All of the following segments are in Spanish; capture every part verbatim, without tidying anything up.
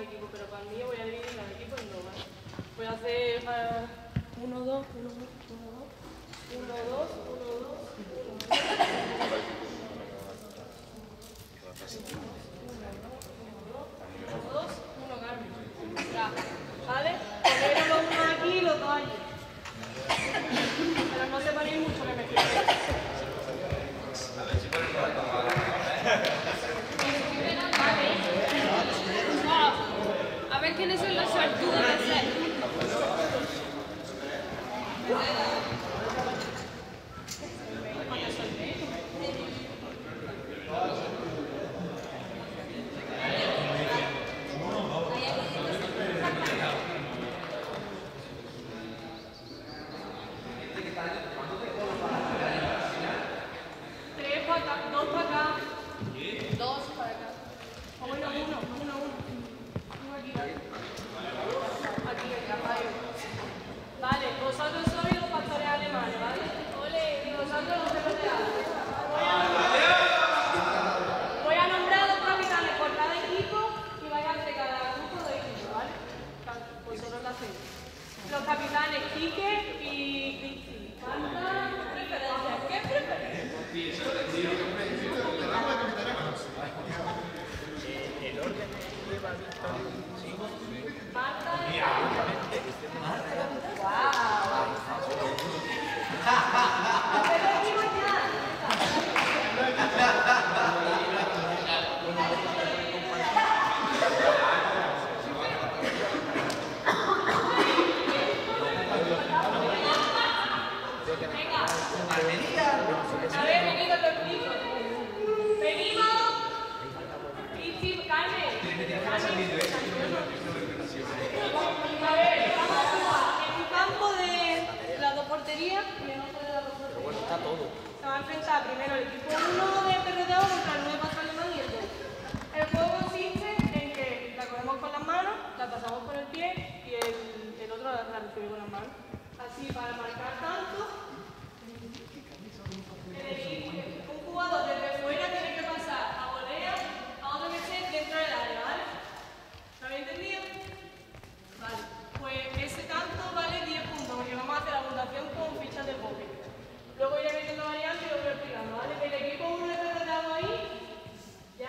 equipos, pero para el mío voy a dividir los equipos en dos, ¿vale? Voy a hacer uh, uno, dos, uno, dos, uno, dos, uno, dos, uno, dos, uno, dos. Dos, uno, Carmen. Ya, ¿vale? Ponemos los unos aquí y los dos allí. Pero no separéis mucho que me quiero. A ver quiénes son los suertudos de ser. Tres para acá, dos para acá. Dos para acá. O bueno, uno, uno, uno. Uno aquí, ¿vale? Aquí, aquí, ahí. Vale, vosotros sois los pastores alemanes, ¿vale? Ole, y vosotros los perros de ala. Voy a nombrar a los capitanes por cada equipo y vais a hacer cada grupo de equipos, ¿vale? Vosotros lo hacéis. Los capitanes Quique y Cristi. ¿Cuántas preferencias? ¿Qué preferencias? El orden lleva Victoria. Sí. Marta. A ver, venido, lo explico. Venimos. Cristi, Carmen. A ver, vamos a jugar en un campo de las dos porterías y en otro de las dos porterías. Bueno, está todo. Se va a enfrentar primero el equipo uno de P R D O contra el nueve Paso Alemán y el dos. El juego consiste en que la cogemos con las manos, la pasamos por el pie y el, el otro la, la recibe con las manos. Así, para marcar tanto, un jugador desde fuera tiene que pasar a volea a otro que esté dentro del área, ¿vale? ¿Lo habéis entendido? Vale, pues ese tanto vale diez puntos porque vamos a hacer la puntuación con fichas de póker. Luego iré metiendo variantes y lo voy explicando, ¿vale? El equipo uno de P R D O ahí, ya.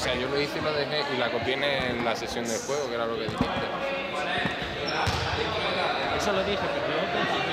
sea, yo lo hice y lo dejé y la copié en la sesión de juego, que era lo que dijiste. Eso lo dije, pero luego te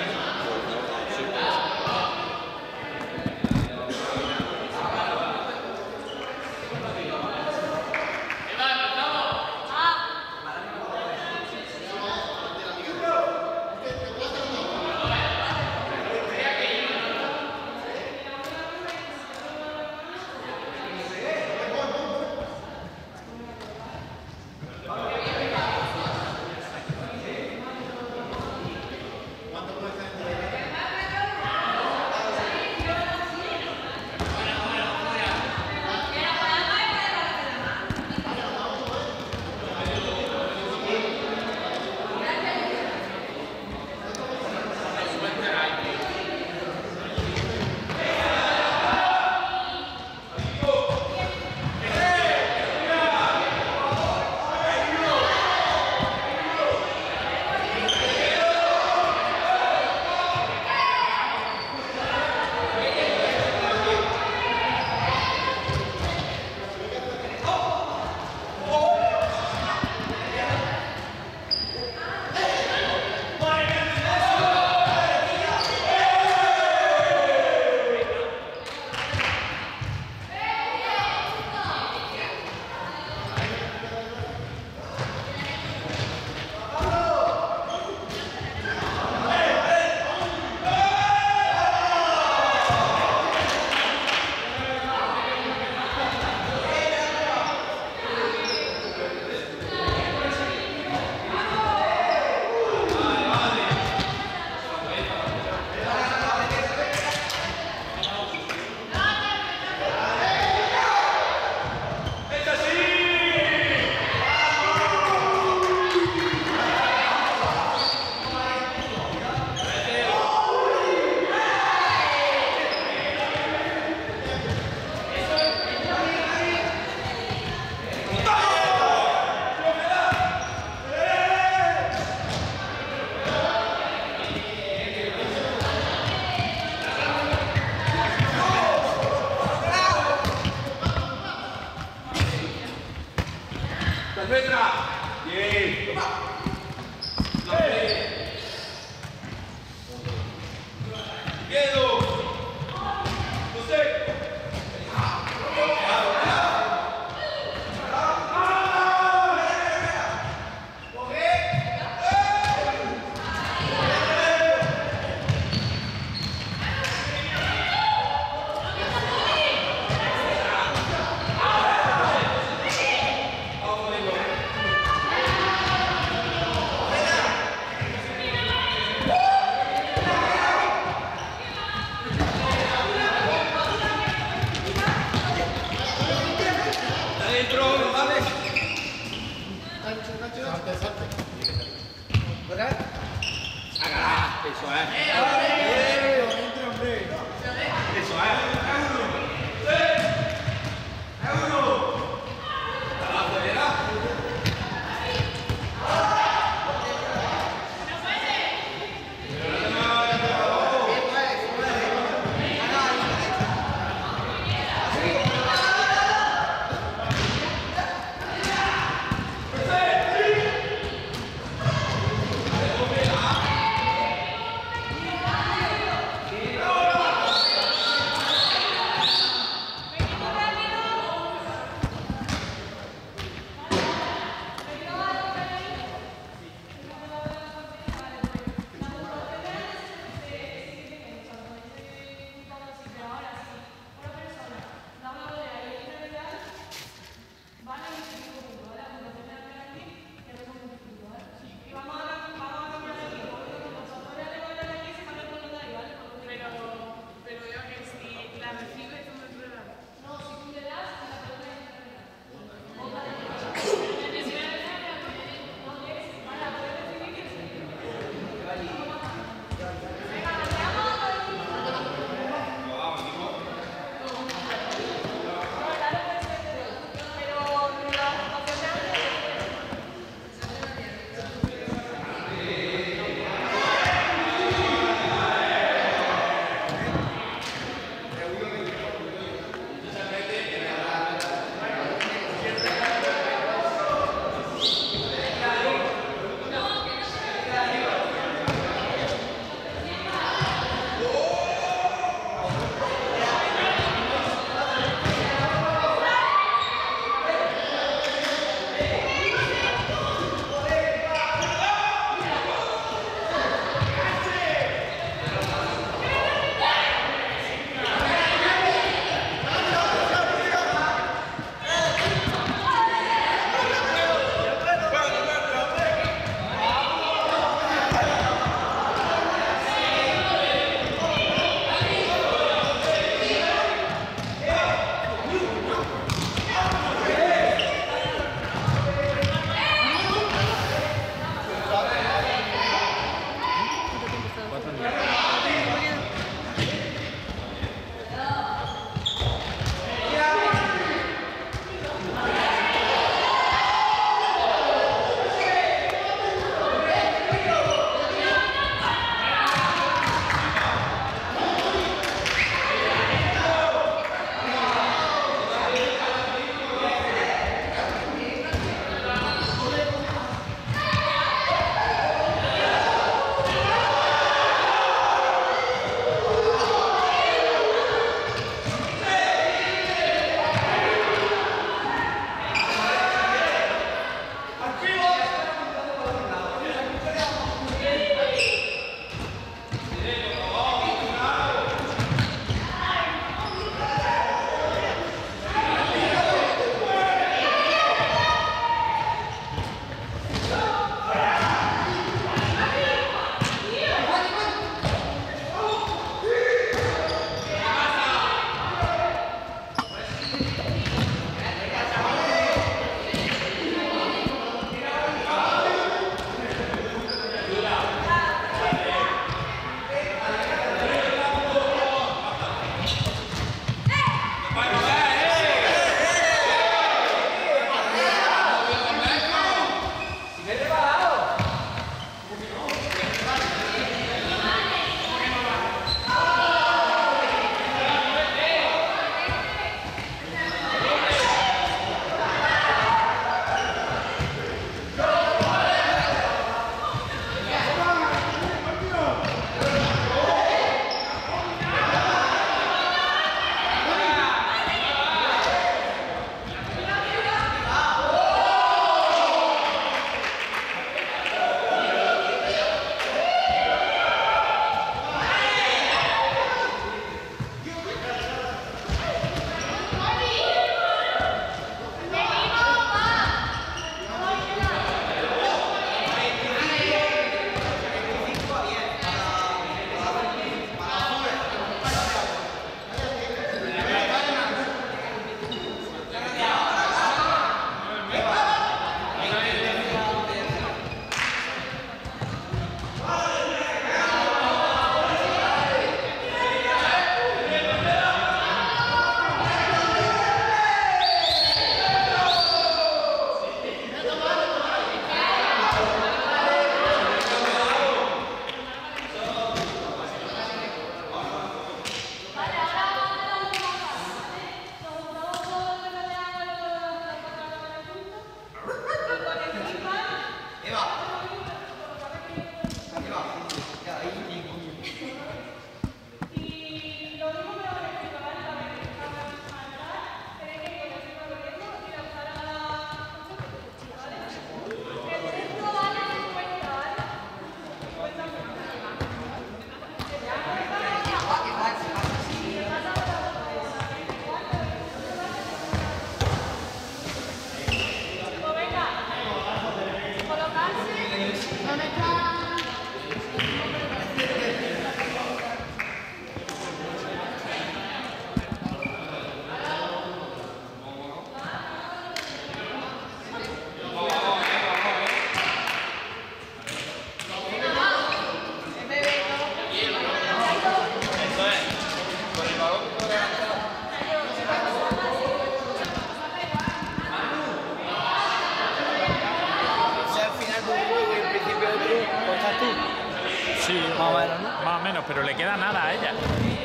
Sí, más o menos, ¿no? Más o menos, pero le queda nada a ella.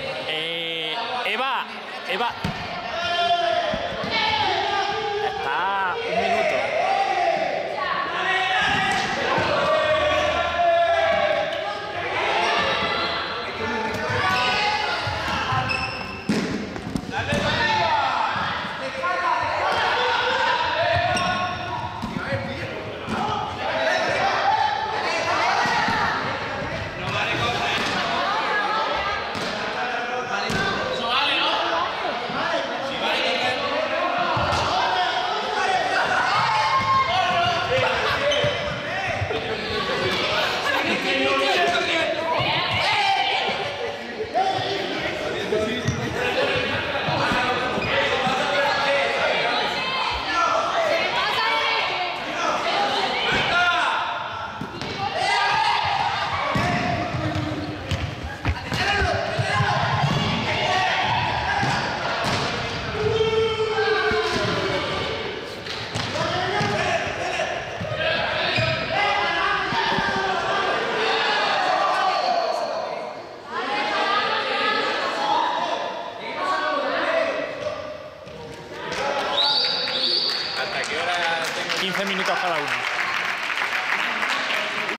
Eh, Eva, Eva. Está un minuto. quince minutos cada uno.